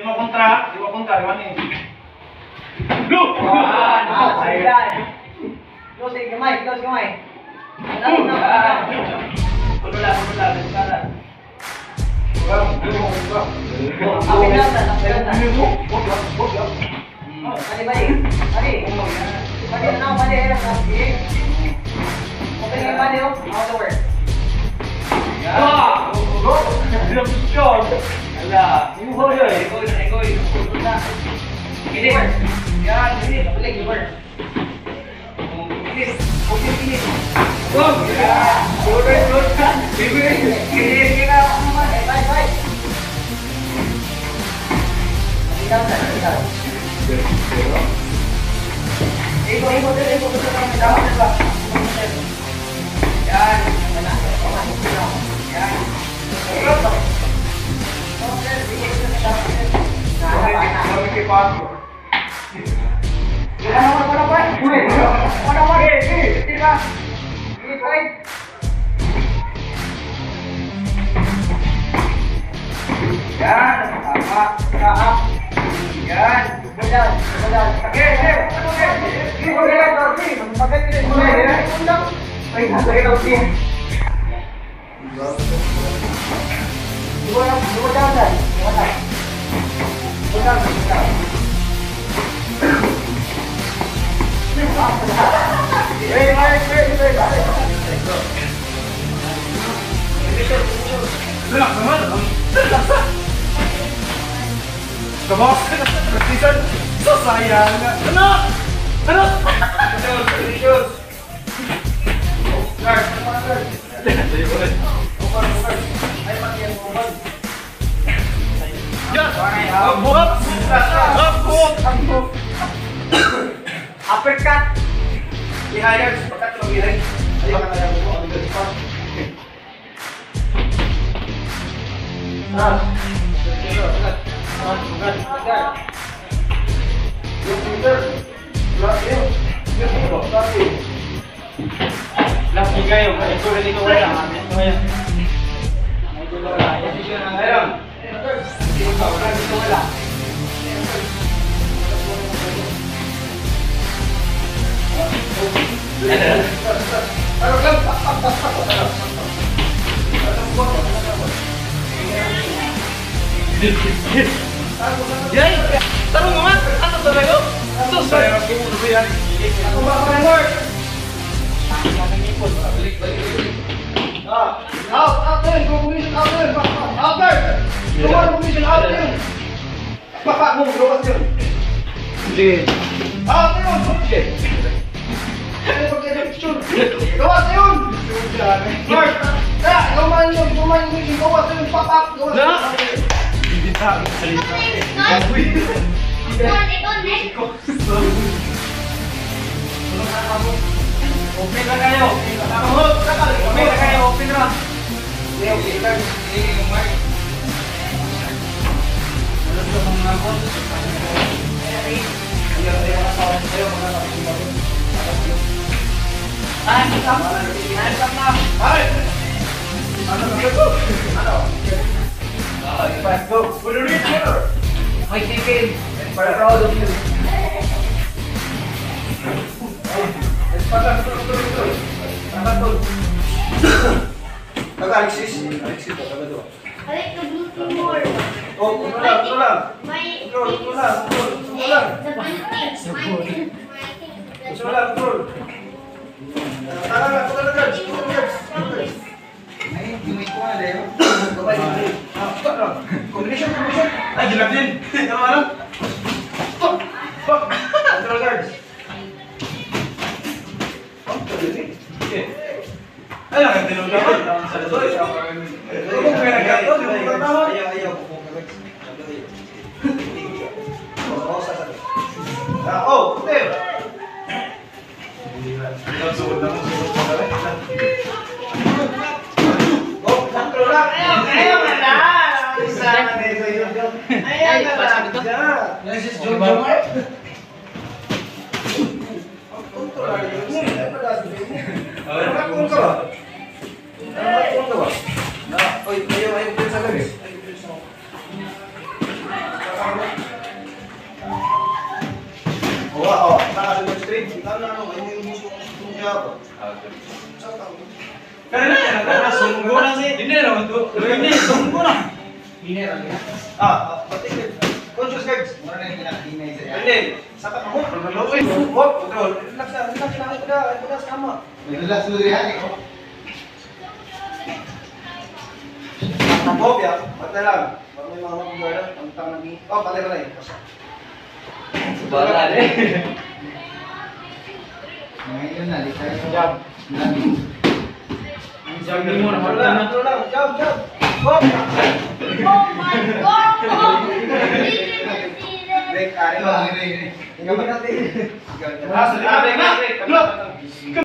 kontra, iwan eh. Look! Ayan. Close kamay. Pagkala. Uppercut. Behind, sepakat lo behind. Ayo kata yang mau ambil cepat. Lagi kayo, itu dari kau ya, saya. Itu lah, ya sih yang ayam. Kau kan itu lah. Yay! Tarong mo man! Ano to ba yun? Sus! Ako ba ka Lord? Out there, commission out there, out there. Come on, commission out there. Baka mo gawas yun. Sige. Out there, okay. Gawas yun. Lord, ikaw man yun, gawas yun, papak, gawas yun. Hindi na, salita. Open na kayo. Open na kayo. Open na. Okay lang. Yung mic. Ano sa mga ako? Go. Put it in here. My chicken. We're proud of you. Alexis, taga I like the blue thing more. Oh, ito lang. My Control. the blue thing. Ito lang, control. Tara, guards. Ay, gimik ko nga, Leo. Stop lang. Combination. Ay, ginag din. Tama lang. Stop. Control guards. Ay, ang tinong dapat. Sa doy. Kung may nagkato, di mo tatawa. Ayaw. Oh, puti. Suot na mo. Oh, control lang. Ayaw ka na. Ayaw ka na. This is John Jomar. Oy, ayaw sa gabi. Karena sungguh na si. Hindi naman to. Hindi, sungguh na. Patigil. Conscious guards. Mura na yung pinakahinay sa Hindi. Saka mo. Uy, wag. Relax na. Relax na. Relax kama. Relax mo rin yan eh. Bob, ya. Patay lang. Baka may mga mag-guard. Tang naging. Oh, patay. Bala deh. Ngayon na, likay mo. Jab. Jab ni mo na Ano lang. Jab. Bob. Oh my God! Break, ari ba? Ikaw Ikaw ba natin? Ikaw. Break.